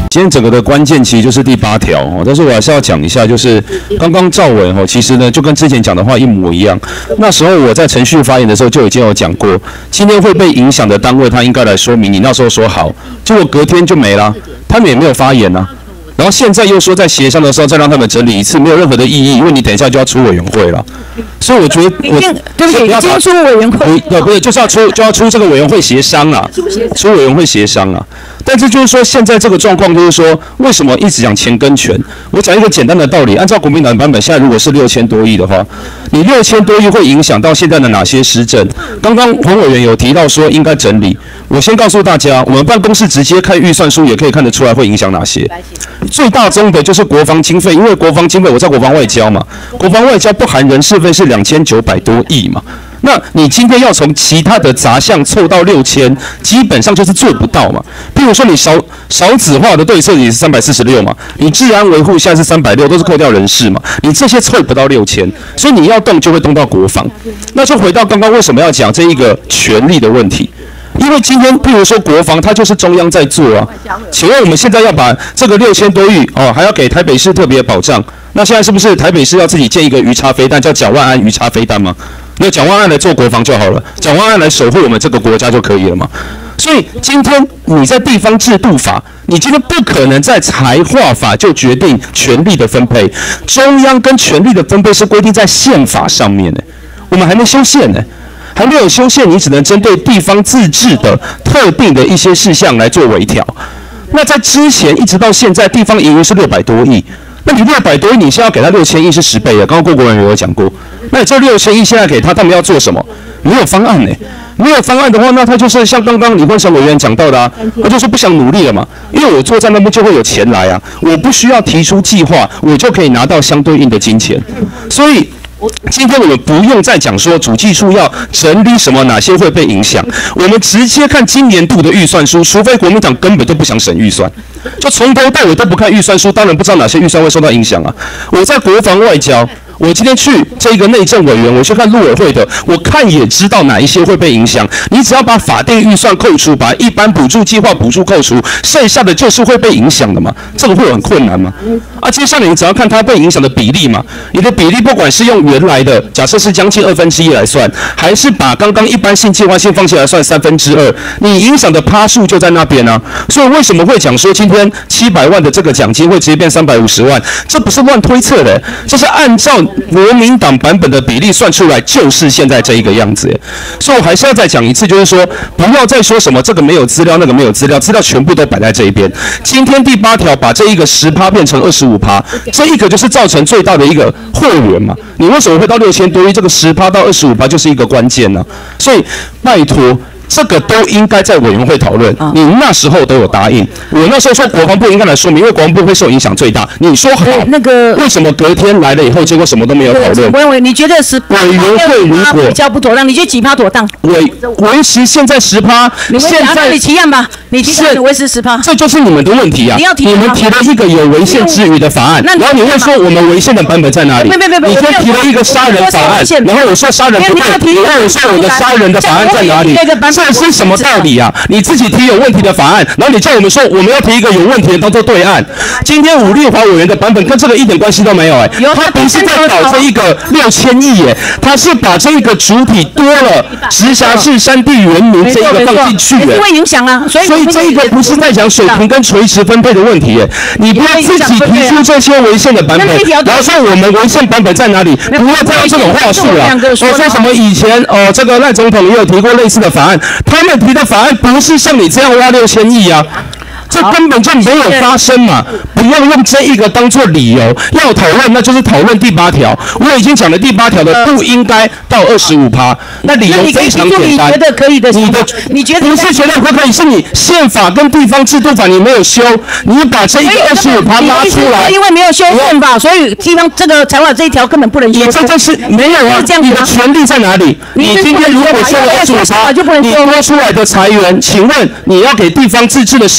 今天整个的关键其实就是第8条哦，但是我还是要讲一下，就是刚刚赵伟哦，其实呢就跟之前讲的话一模一样。那时候我在程序发言的时候就已经有讲过，今天会被影响的单位他应该来说明，你那时候说好，结果隔天就没了，他们也没有发言啊。然后现在又说在协商的时候再让他们整理一次，没有任何的意义，因为你等一下就要出委员会了。所以我觉得对不起，已经出委员会， 不是就是要出这个委员会协商啊，出委员会协商啊。但是就是说，现在这个状况就是说，为什么一直讲钱跟权？我讲一个简单的道理，按照国民党版本，现在如果是6000多亿的话，你6000多亿会影响到现在的哪些施政？刚刚黄委员有提到说应该整理，我先告诉大家，我们办公室直接看预算书也可以看得出来会影响哪些。最大宗的就是国防经费，因为国防经费我在国防外交嘛，国防外交不含人事费是2900多亿嘛。那你今天要从其他的杂项凑到6000，基本上就是做不到嘛。譬如说你少子化的对策也是346嘛，你治安维护现在是360，都是扣掉人事嘛，你这些凑不到6000，所以你要动就会动到国防。那就回到刚刚为什么要讲这一个权力的问题。因为今天，譬如说国防，它就是中央在做啊。请问我们现在要把这个6000多亿哦，还要给台北市特别保障，那现在是不是台北市要自己建一个鱼叉飞弹，叫蒋万安鱼叉飞弹吗？那蒋万安来做国防就好了，蒋万安来守护我们这个国家就可以了嘛。所以今天你在地方制度法，你今天不可能在财划法就决定权力的分配，中央跟权力的分配是规定在宪法上面的，我们还没修宪呢。还没有修宪，你只能针对地方自治的特定的一些事项来做微调。那在之前一直到现在，地方盈余是600多亿，那你600多亿，你现在要给他6000亿是10倍的。刚刚郭国文有讲过，那你这6000亿现在给他，他们要做什么？没有方案呢。没有方案的话，那他就是像刚刚李焕成委员讲到的啊，他就说不想努力了嘛，因为我坐在那边就会有钱来啊，我不需要提出计划，我就可以拿到相对应的金钱，所以。今天我们不用再讲说主计处要整理什么，哪些会被影响，我们直接看今年度的预算书，除非国民党根本就不想审预算，就从头到尾都不看预算书，当然不知道哪些预算会受到影响啊。我在国防外交。我今天去这个内政委员，我去看陆委会的，我看也知道哪一些会被影响。你只要把法定预算扣除，把一般补助计划补助扣除，剩下的就是会被影响的嘛。这个会很困难吗？啊，接下来你只要看它被影响的比例嘛。你的比例不管是用原来的假设是将近1/2来算，还是把刚刚一般性计划性放弃来算2/3，你影响的趴数就在那边啊。所以为什么会讲说今天700万的这个奖金会直接变350万？这不是乱推测的，这是按照国民党版本的比例算出来，就是现在这一个样子。所以我还是要再讲一次，就是说不要再说什么这个没有资料，那个没有资料，资料全部都摆在这一边。今天第8条把这一个10%变成25%，这一个就是造成最大的一个祸源嘛。你为什么会到6000多亿？这个10%到25%就是一个关键呢。所以拜托。这个都应该在委员会讨论，你那时候都有答应。我那时候说国防部应该来说明，因为国防部会受影响最大。你说好， 那个为什么隔天来了以后，结果什么都没有讨论？ 委员，你觉得10% 委员会如果比较不妥当，你觉得几%妥当？ 维持现在10%，现在你提案吧，你提案维持10%， 这就是你们的问题啊！你们提了一个有违宪之余的法案，然后你会说我们违宪的版本在哪里？你先提了一个杀人法案，然后我说杀人不对，然后我说我的杀人的法案在哪里？这是什么道理啊？你自己提有问题的法案，然后你叫我们说我们要提一个有问题的当做对案。今天伍丽华委员的版本跟这个一点关系都没有他不是在搞这一个6000亿他是把这一个主体多了直辖市山地原民这一个放进去会影响啊，所以这一个不是在讲水平跟垂直分配的问题你不要自己提出这些违宪的版本，然后说我们违宪版本在哪里？不要再用这种话术了。我说什么以前这个赖总统也有提过类似的法案，他们提的法案不是像你这样挖6000亿啊。这根本就没有发生嘛！不要用这一个当做理由，要讨论那就是讨论第8条。我已经讲了第8条的不应该到25%，那理由非常简单。 你觉得可以的？你觉得不是觉得不可以？是你宪法跟地方制度法你没有修，你把这一个25%拉出来。 因为没有修宪法，所以地方这个财法这一条根本不能修。 你这就是没有啊！你的权利在哪里？你今天如果修了25%，你多出来的财源，请问你要给地方自治的事项？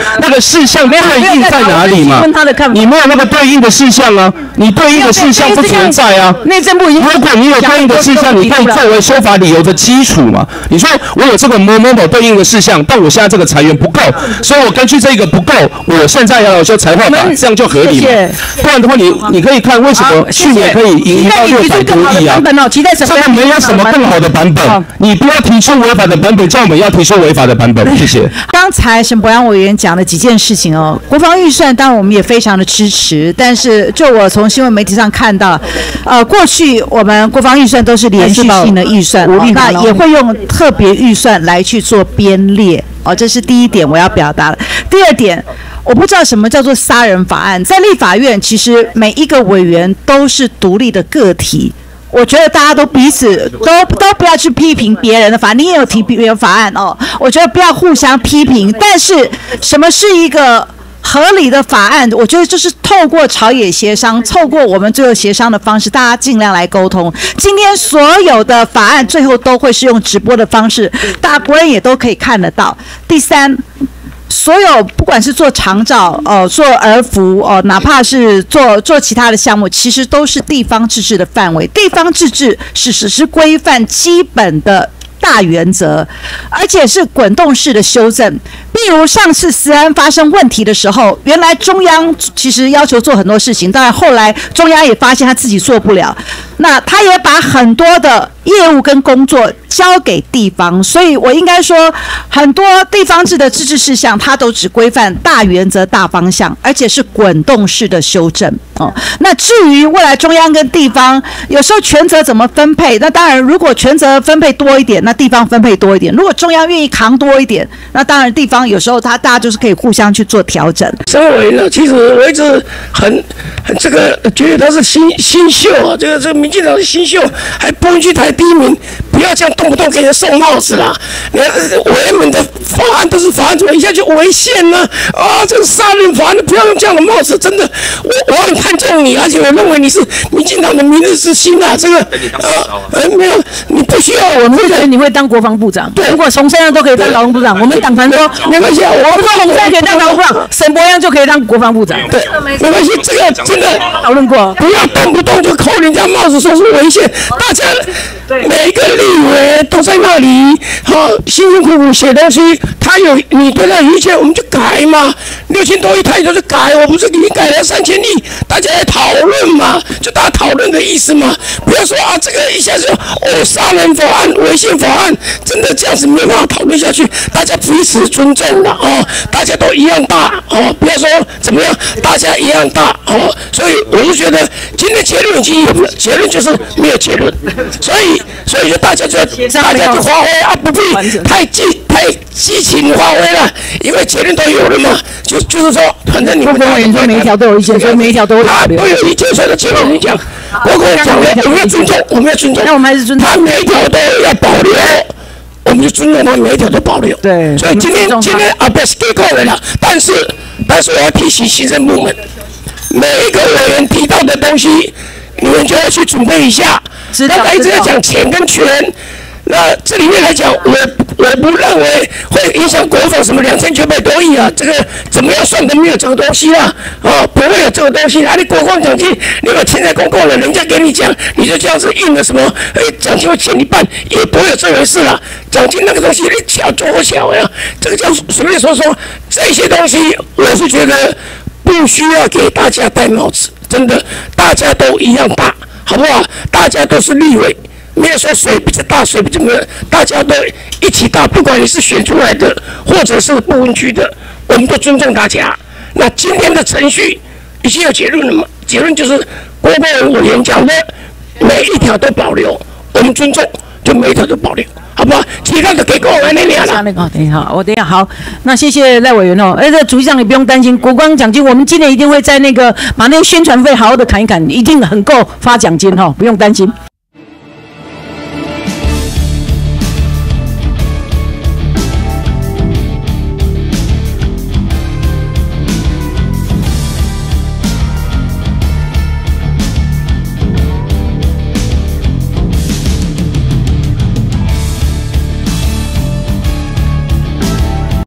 那个事项对应在哪里嘛？你没有那个对应的事项啊，你对应的事项不存在啊。 内政部已经， 如果你有对应的事项，你可以作为修法理由的基础嘛。你说我有这个某对应的事项，但我现在这个裁员不够，所以我根据这个不够，我现在要有些财划法，这样就合理嘛。不然的话，你可以看为什么去年可以盈到600多亿啊？这个没有什么更好的版本，你不要提出违法的版本，叫我们要提出违法的版本。谢谢。 刚才沈伯洋委员讲了几件事情哦，国防预算当然我们也非常的支持，但是就我从新闻媒体上看到，过去我们国防预算都是连续性的预算，那也会用特别预算来去做编列哦，这是第一点我要表达的。第二点，我不知道什么叫做杀人法案，在立法院其实每一个委员都是独立的个体。我觉得大家都彼此都不要去批评别人的法案，你也有提别人法案哦。我觉得不要互相批评，但是什么是一个合理的法案？我觉得就是透过朝野协商，透过我们最后协商的方式，大家尽量来沟通。今天所有的法案最后都会是用直播的方式，大国人也都可以看得到。第三，所有不管是做长照做儿福哪怕是做其他的项目，其实都是地方自治的范围。地方自治是实施规范基本的大原则，而且是滚动式的修正。例如上次食安发生问题的时候，原来中央其实要求做很多事情，当然后来中央也发现他自己做不了，那他也把很多的业务跟工作交给地方，所以我应该说，很多地方制的自治事项，它都只规范大原则、大方向，而且是滚动式的修正哦。那至于未来中央跟地方有时候权责怎么分配，那当然如果权责分配多一点，那地方分配多一点；如果中央愿意扛多一点，那当然地方有时候大家就是可以互相去做调整。 身为呢，其实我一直很这个觉得他是新秀啊，这个民进党的新秀，还不去台第一名，不要这样动不动给人送帽子啦！你看委员们的法案都是法案，怎么一下就违宪呢？这个杀人法案不要用这样的帽子，真的，我很看重你，而且我认为你是民进党的明日之星啊！这个没有，你不需要我们觉得你会当国防部长，对，如果从现在都可以当国防部长，我们党团说没关系啊， 我们说洪山可以当国防部长，沈伯洋就可以当国防部长， 对，没关系，这个真的讨论过， 不要动不动就扣人家帽子说是违宪，大家每个立委都在那里，辛辛苦苦写东西，他有你对他有意见，我们就改嘛，6000多亿他也就是改，我不是给你改了3000亿，大家来讨论嘛，就大家讨论的意思嘛，不要说这个一下子杀人法案、违宪法案，真的这样子没有办法讨论下去，大家彼此尊重了大家都一样大不要说怎么样，大家一样大所以我就觉得今天结论已经有了，结论就是没有结论，所以就大家就发挥不必太激情发挥了，因为结论都有了嘛，就是说，反正你们委员说每一条都有意见，所以每一条都有都有意见，所以的结论你讲，我跟我讲了，我们要尊重， 那我们还是尊重， 他每一条都要保留。我们就尊重他每一条都保留。 对， 所以今天不是给够了啦，但是我要提醒行政部门，每一个委员提到的东西，你们就要去准备一下。刚才一直在讲钱跟权，那这里面来讲，我不认为会影响国防什么2900多亿啊，这个怎么样算都没有这个东西啊，不会有这个东西。你国防奖金，你把钱财公共了，人家给你讲，你就这样子印了什么？奖金会减一半，也不会有这回事了。奖金那个东西，你小多小呀，这个叫随便说，这些东西，我是觉得不需要给大家戴帽子，真的，大家都一样大，好不好？大家都是立委。没有说谁比较大，谁比较没有，大家都一起大，不管你是选出来的，或者是不分区的，我们都尊重大家。那今天的程序已经有结论了嘛？结论就是国防委员讲的，每一条都保留，我们尊重，就每一条都保留，好不好？其他的给国防那边了。 等一下，我等一下好。那谢谢赖委员哦。这主席长你不用担心，国光奖金我们今年一定会在把那个宣传费好好的砍一砍，一定很够发奖金不用担心。